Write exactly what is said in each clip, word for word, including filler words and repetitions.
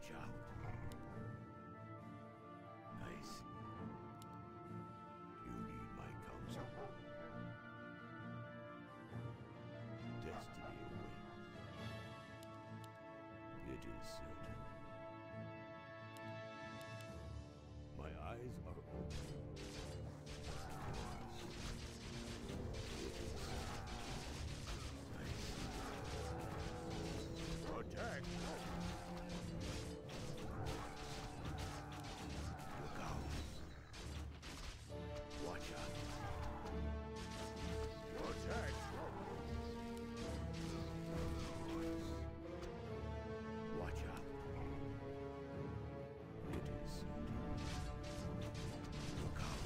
Watch out. I see. You need my counsel. Destiny awaits. It is certain. My eyes are open. Attack! Look out! Watch out! Attack! Watch out! It is certain. Look out!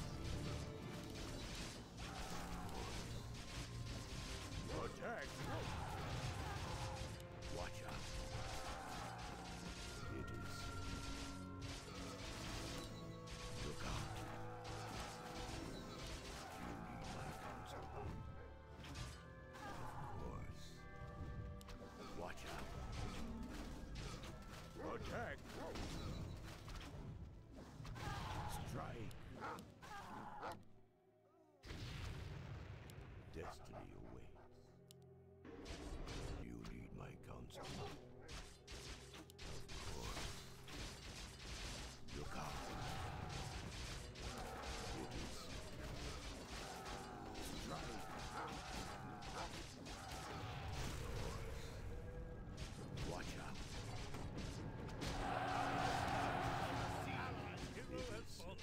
Attack! Watch out. It is. Look out. You need my counsel. Of course. Watch out. Attack. Strike. Destiny awaits. You need my counsel. Of course. Look out. It is. Strike. Watch out. Hero has fallen.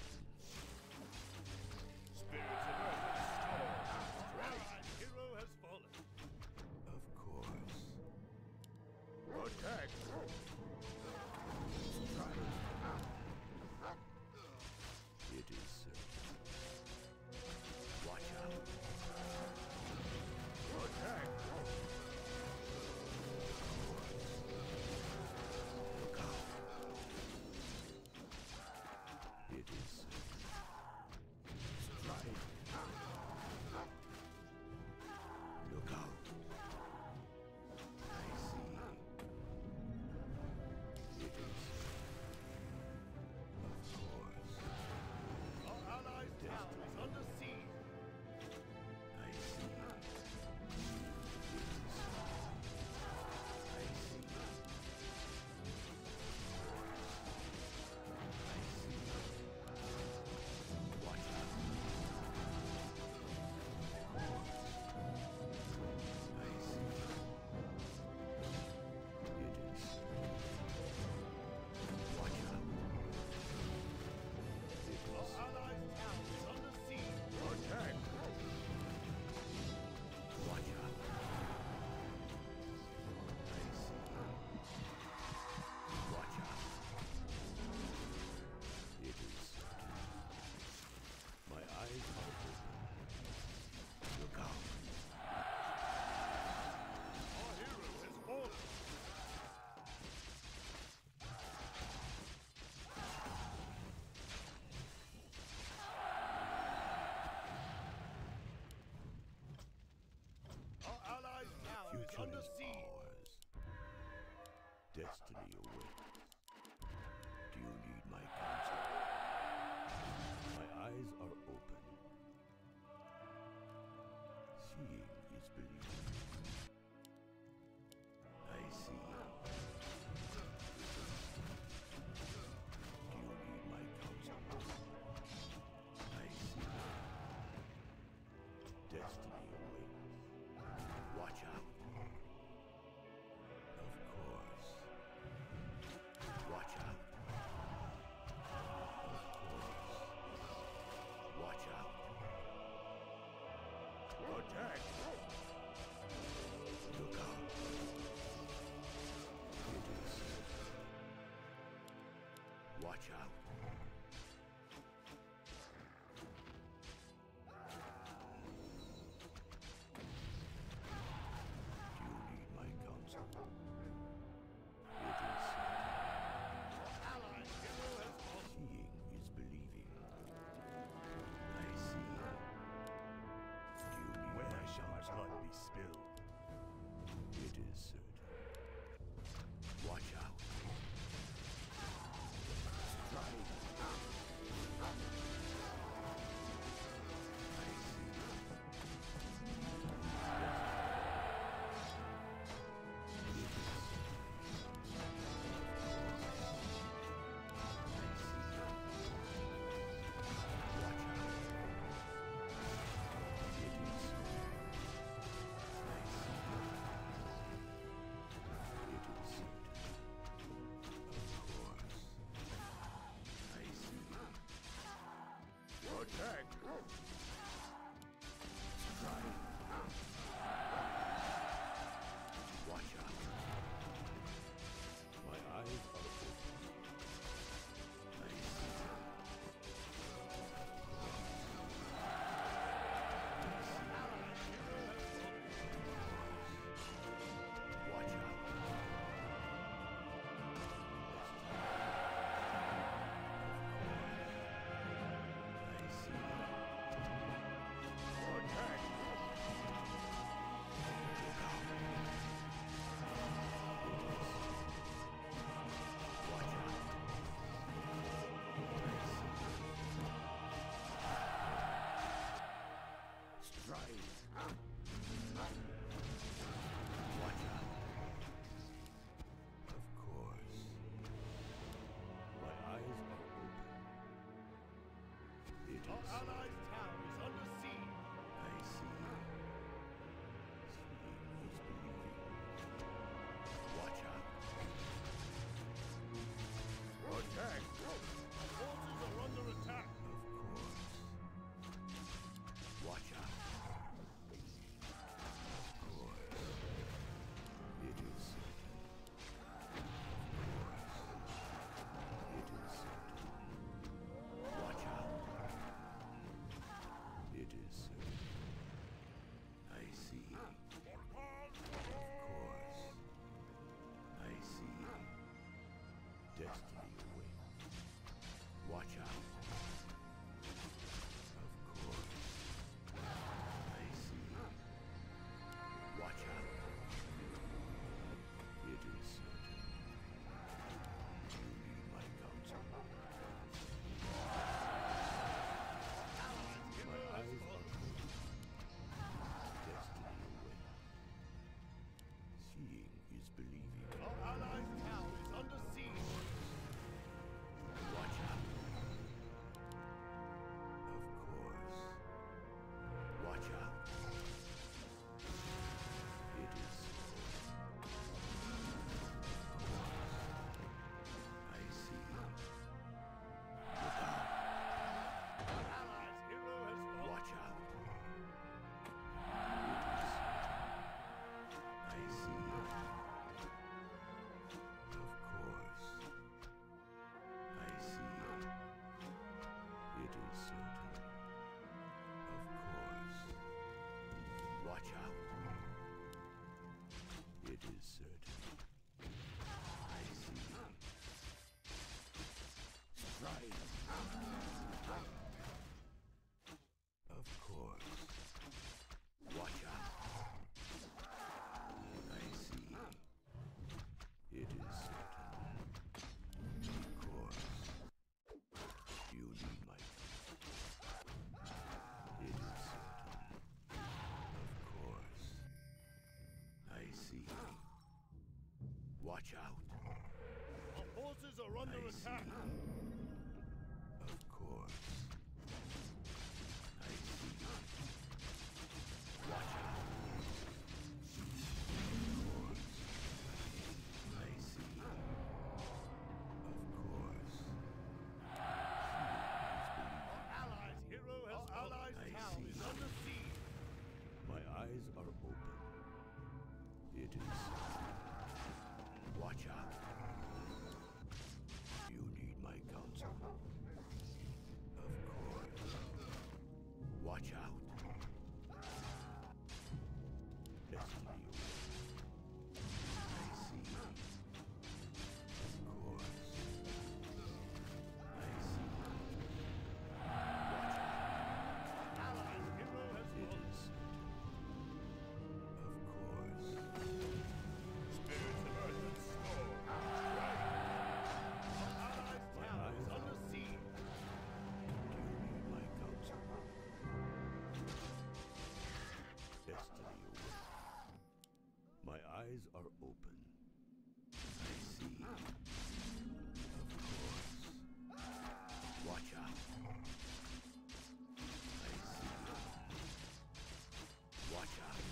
Spirits of Earth restored. Strike. Hero has fallen. Of course. Attack! Strike. It is certain. Watch out. Attack! Look out. It is certain. Strike. Look out. Town is under siege. I see. I see. I see. Watch out. I see. It is. Watch out. It is. Our allies' town is under siege. Attack! Watch out. I see. Watch out. It is. My eyes are open. Look out. Our hero has fallen. Future under is siege. ours. Destiny awaits. Do you need my counsel? My eyes are open. Seeing is believing. I see. Do you need my counsel? I see. Destiny awaits. Watch out. Of course. Watch out. Of course. Watch out. Attack! Look out. It is. Watch out. Counsel. It is. Allied hero has fallen. Seeing is believing. I see. Do you need Where my shall my counsel? blood be spilled? It is certain. Watch out. Watch out. Our forces are under I attack. see. Of course. I see. Watch out. Of course. I see. Of course. Our allies' hero has Our allies' I town see. is under siege. My eyes are open. It is. Watch out. You need my counsel. Of course. Watch out. Destiny. I see. Of course. I see. Watch out. Allies' hero has It fallen. is. Of course. Spirits of earth and storm. Strike. Our allies' My town eyes is are under open. siege. Do you need my counsel? Destiny awaits. My eyes are open. I see. Of course. Watch out. I see. Watch out.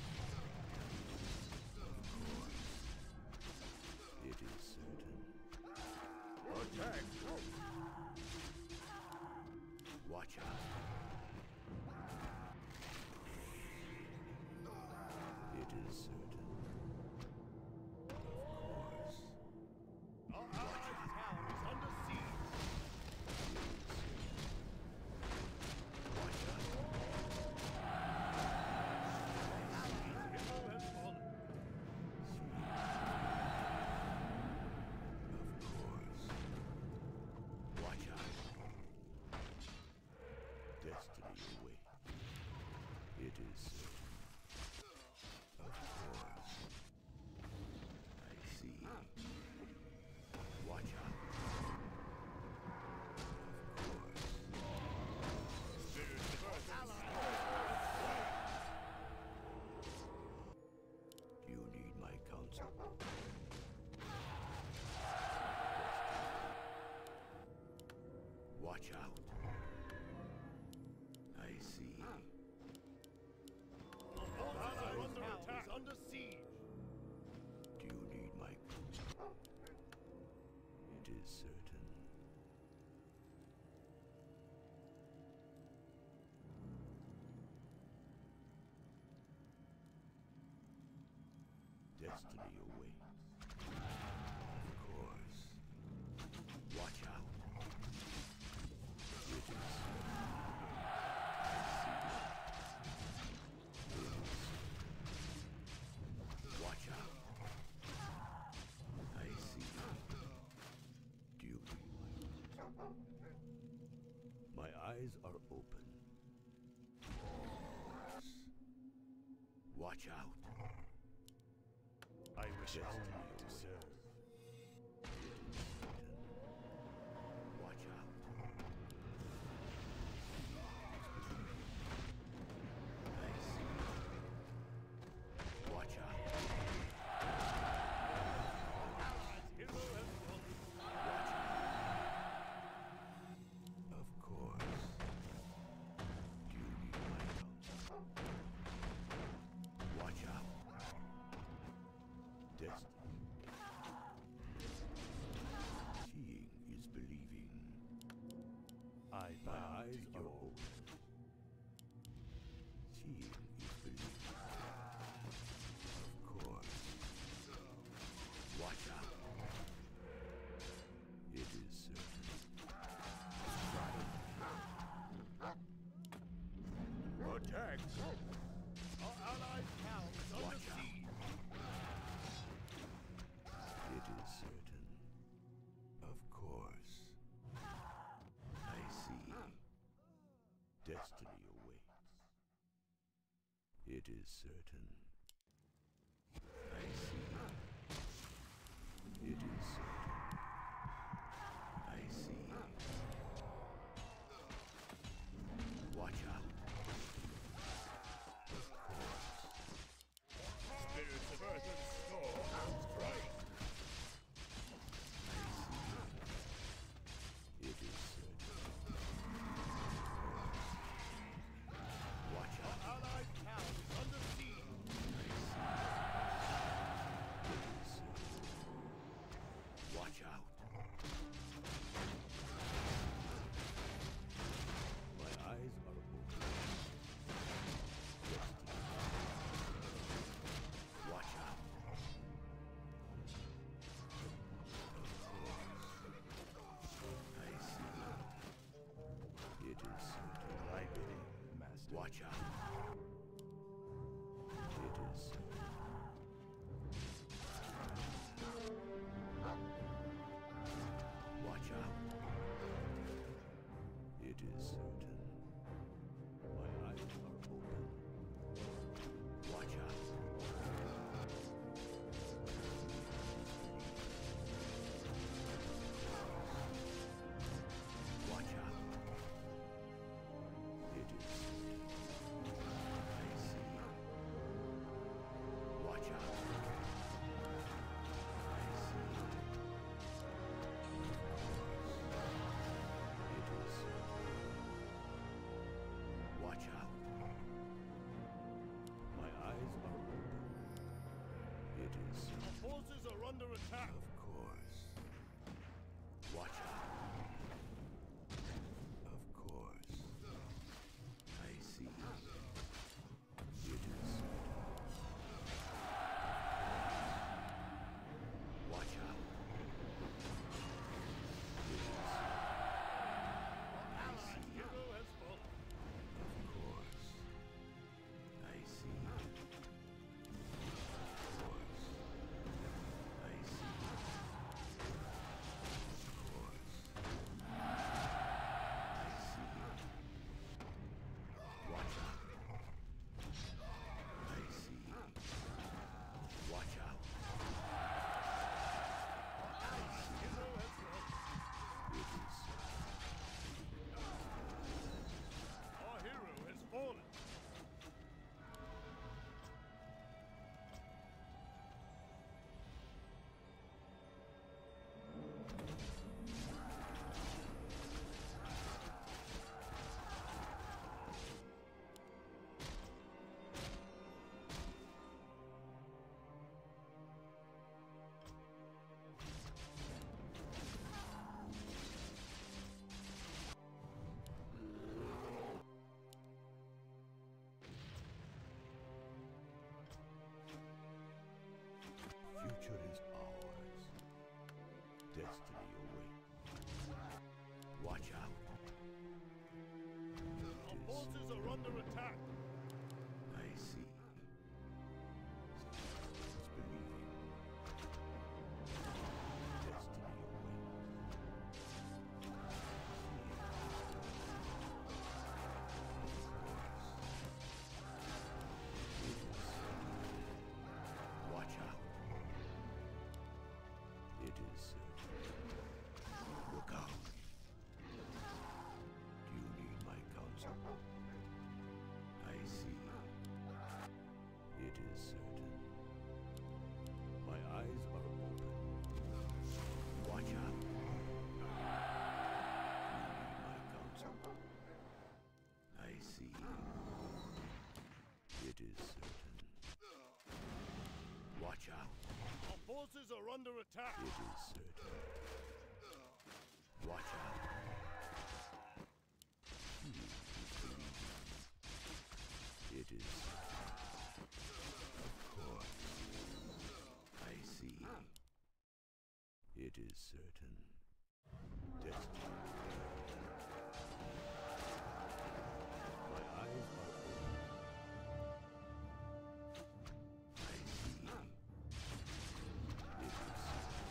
Of course. It is certain. Attack. Watch out. It is certain. Of course. Our allies' town is under siege. Watch out. Allies' hero has fallen. Of course. Watch out. Destiny awaits. It is certain. Of course. I see. Watch out. Of course. Spirits of earth and storm. Do you need my counsel? Watch out. I see. Our allies' town is under siege. Do you need my counsel? It is certain. Destiny awaits. Of course. Watch out. It is certain. I see. It is certain. Watch out. I see. Do you need my My eyes are open. Watch out. I wish Destiny only to awaits. serve. Watch out. I see. Watch out. Allies' hero has fallen. Watch out. Of course. Do you need my counsel? Watch out. Destiny. Seeing is believing. I My bow eyes to are your open. Seeing is believing. Of course. Watch out. It is certain. attack. Our allies' town is under Watch out. siege. It is certain. Of course. I see. Destiny awaits. It is certain. I see. It is certain. I see. Watch out. Of course. Spirits of earth and storm. Strike. It is certain. My eyes are open. Watch out. Watch out. It is certain. I see. Watch out. I see. It is certain. Watch out. My eyes are open. It is certain. Our forces are under attack. Of course. Watch out. Of course. I see. It is certain. Watch out. It is certain. Our allied hero has fallen. Of course. I see. Of course. I see. Of course. I see. Watch out. I see. Watch out. I see. Hero has fallen. It is certain. Our hero has fallen. Future is ours. Destiny awaits. Watch out. Our forces are under attack. I see. It's believing. Destiny awaits. Watch out. It is certain. Look out. Do you need my counsel? I see. It is certain. My eyes are open. Watch out. Do you need my counsel? I see. It is certain. Watch out. Our forces are under attack. It is certain. Watch out. He is believing. It is certain. Of course. I see. It is certain. Destiny. My eyes are open. I see. It is certain.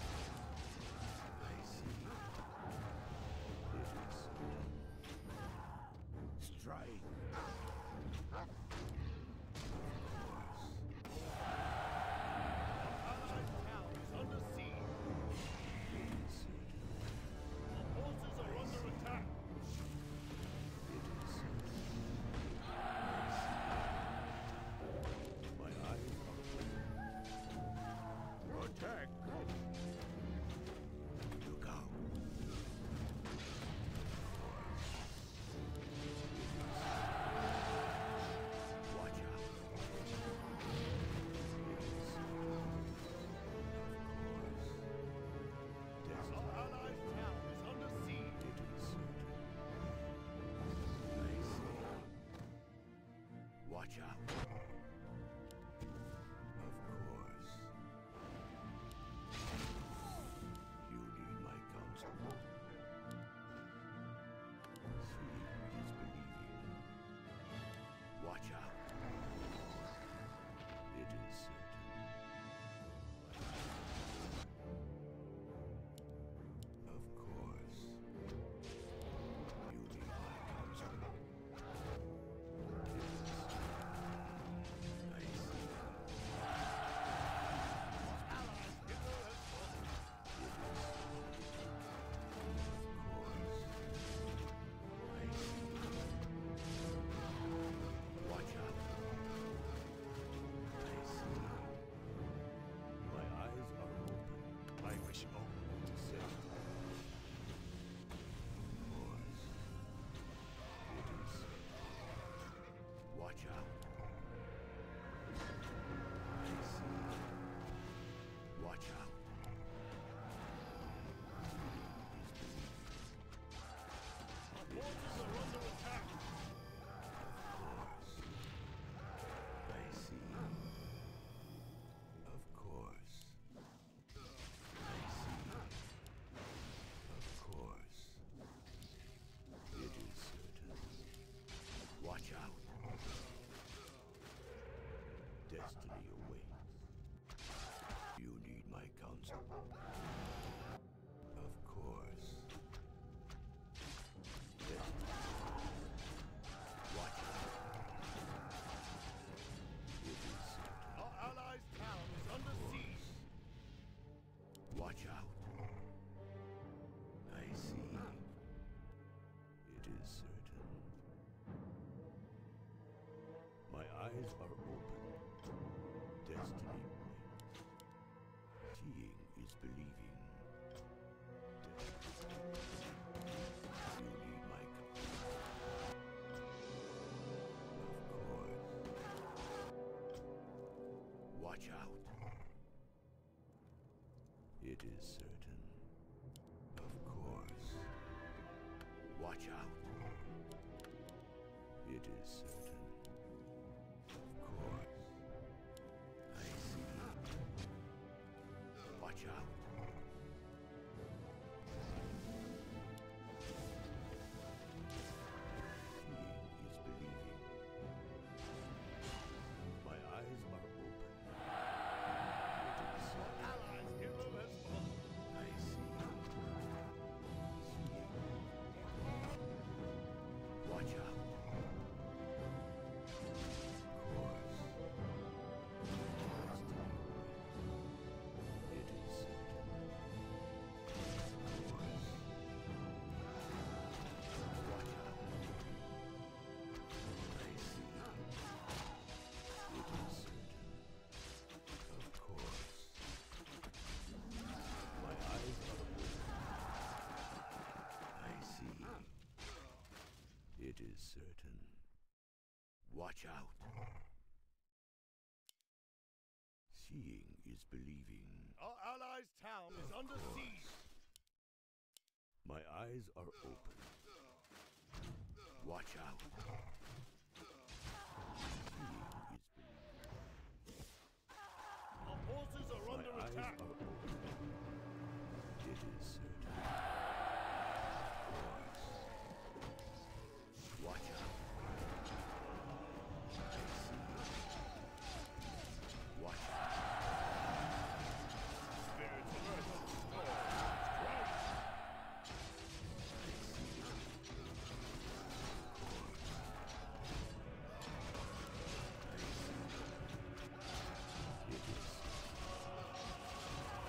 I see. It is certain. Strike. Of course. Our allied town is under siege. It is certain. Our forces are under attack. It is certain. I see. My eyes are open. Attack. Look out. Watch out. Our allied town is under siege. It is certain. I see. Watch out. Of course. You need my counsel. Sleep is believing. Watch out. It is certain. Of course. You need eyes are open. Destiny. Seeing is believing. Destiny. You need my company. Of course. Watch out. It is certain. Of course. Watch out. It is certain. Of course. I see. Watch out. Seeing is believing. My eyes are open. It is certain. Allies hero has fallen. I see. Seeing. Watch out. Of course. It is certain. Of course. Watch out. I see. It is certain. Of course. My eyes are open. I see. It is certain. Watch out. Seeing is believing. Our allies' town is under siege. My eyes are open. Watch out. Seeing is believing. Our forces are My under eyes attack. are open. It is certain. Of course. Watch out. I see. Watch out. Spirits of earth are destroyed. Strike! I see. It is.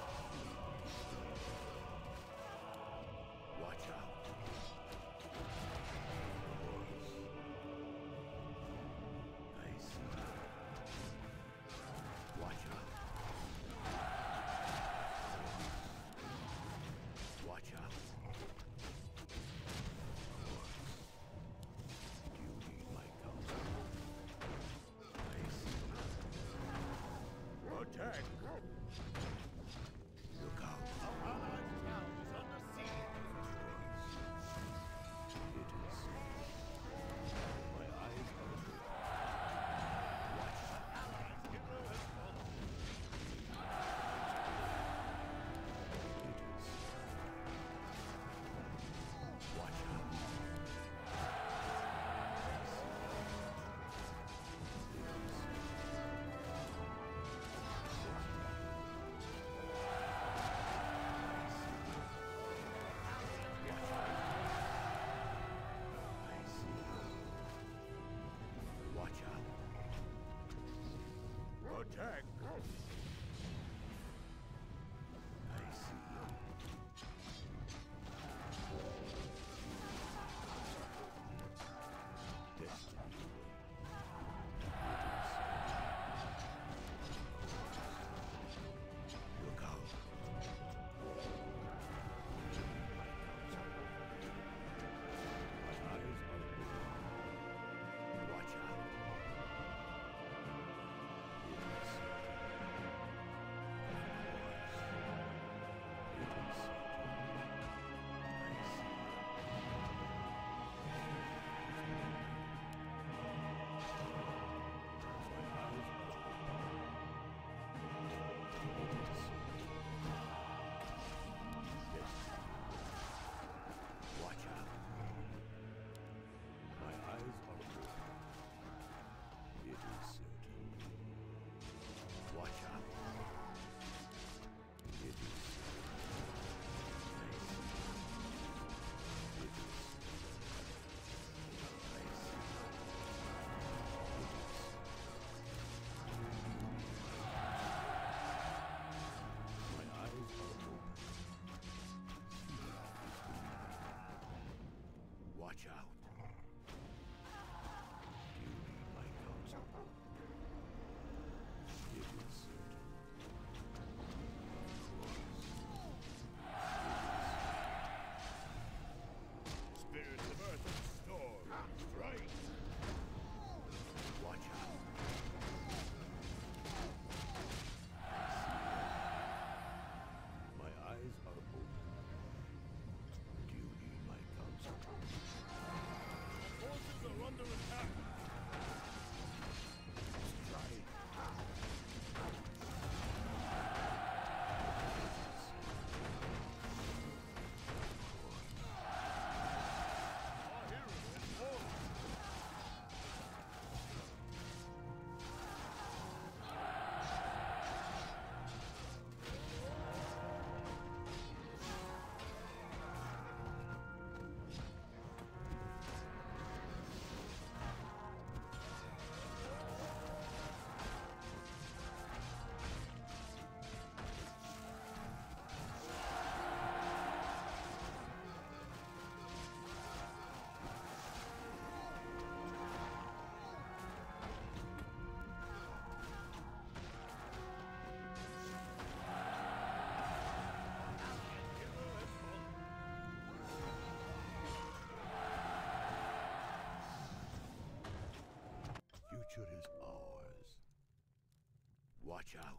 future is ours. Watch out.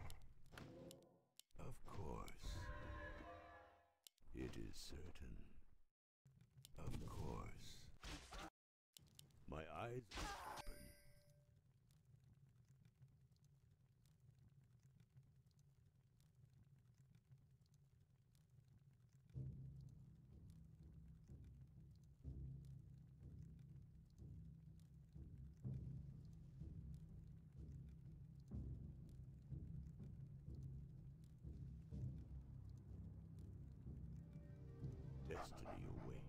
Of course. It is certain. Of course. My eyes are open. Destiny awaits.